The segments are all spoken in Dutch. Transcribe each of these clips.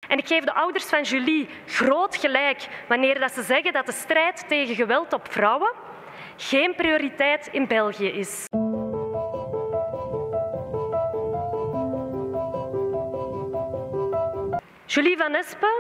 En ik geef de ouders van Julie groot gelijk wanneer ze zeggen dat de strijd tegen geweld op vrouwen geen prioriteit in België is. Julie van Espen,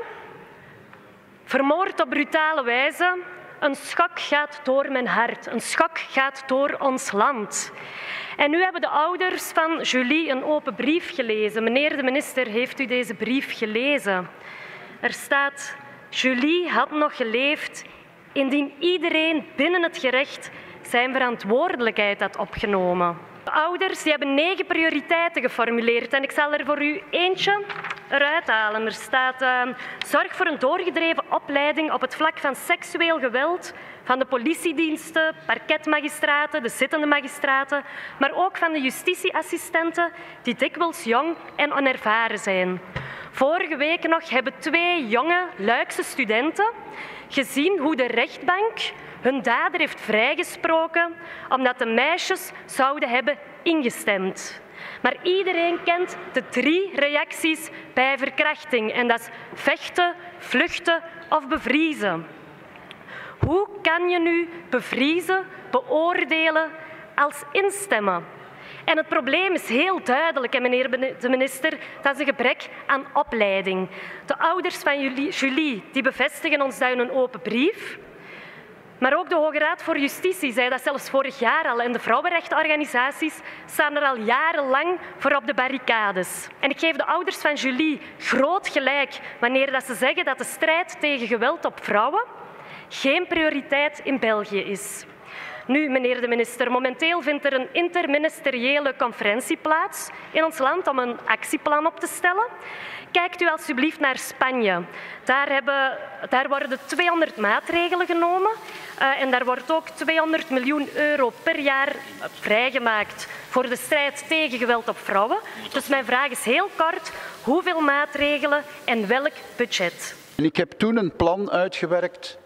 vermoord op brutale wijze. Een schok gaat door mijn hart, een schok gaat door ons land. En nu hebben de ouders van Julie een open brief gelezen. Meneer de minister, heeft u deze brief gelezen? Er staat: Julie had nog geleefd indien iedereen binnen het gerecht zijn verantwoordelijkheid had opgenomen. De ouders hebben 9 prioriteiten geformuleerd en ik zal er voor u eentje eruit halen. Er staat: zorg voor een doorgedreven opleiding op het vlak van seksueel geweld van de politiediensten, parketmagistraten, de zittende magistraten, maar ook van de justitieassistenten die dikwijls jong en onervaren zijn. Vorige week nog hebben 2 jonge Luikse studenten gezien hoe de rechtbank hun dader heeft vrijgesproken omdat de meisjes zouden hebben ingestemd. Maar iedereen kent de 3 reacties bij verkrachting en dat is vechten, vluchten of bevriezen. Hoe kan je nu bevriezen, beoordelen als instemmen? En het probleem is heel duidelijk, meneer de minister, dat is een gebrek aan opleiding. De ouders van Julie die bevestigen ons dat in een open brief. Maar ook de Hoge Raad voor Justitie zei dat zelfs vorig jaar al. En de vrouwenrechtenorganisaties staan er al jarenlang voor op de barricades. En ik geef de ouders van Julie groot gelijk wanneer ze zeggen dat de strijd tegen geweld op vrouwen geen prioriteit in België is. Nu, meneer de minister, momenteel vindt er een interministeriële conferentie plaats in ons land om een actieplan op te stellen. Kijkt u alstublieft naar Spanje. Daar worden 200 maatregelen genomen en daar wordt ook 200 miljoen euro per jaar vrijgemaakt voor de strijd tegen geweld op vrouwen. Dus mijn vraag is heel kort: hoeveel maatregelen en welk budget? Ik heb toen een plan uitgewerkt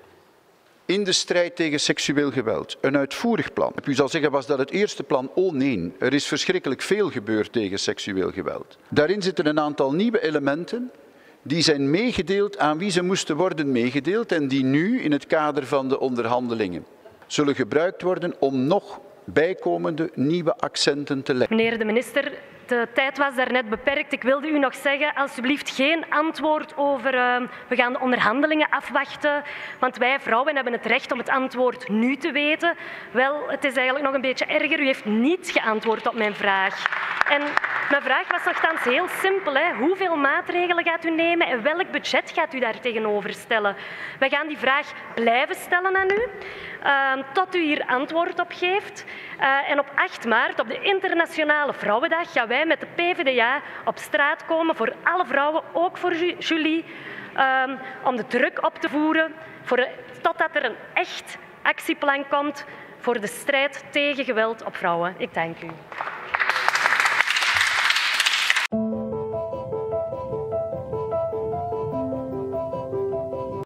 in de strijd tegen seksueel geweld. Een uitvoerig plan. U zal zeggen, was dat het eerste plan? Oh nee, er is verschrikkelijk veel gebeurd tegen seksueel geweld. Daarin zitten een aantal nieuwe elementen die zijn meegedeeld aan wie ze moesten worden meegedeeld en die nu in het kader van de onderhandelingen zullen gebruikt worden om nog bijkomende nieuwe accenten te leggen. Meneer de minister, de tijd was daarnet beperkt. Ik wilde u nog zeggen, alsjeblieft geen antwoord over we gaan de onderhandelingen afwachten, want wij vrouwen hebben het recht om het antwoord nu te weten. Wel, het is eigenlijk nog een beetje erger. U heeft niet geantwoord op mijn vraag. En mijn vraag was nogthans heel simpel. Hoeveel maatregelen gaat u nemen en welk budget gaat u daar tegenover stellen? Wij gaan die vraag blijven stellen aan u, tot u hier antwoord op geeft. En op 8 maart, op de Internationale Vrouwendag, gaan wij met de PvdA op straat komen voor alle vrouwen, ook voor Julie, om de druk op te voeren totdat er een echt actieplan komt voor de strijd tegen geweld op vrouwen. Ik dank u.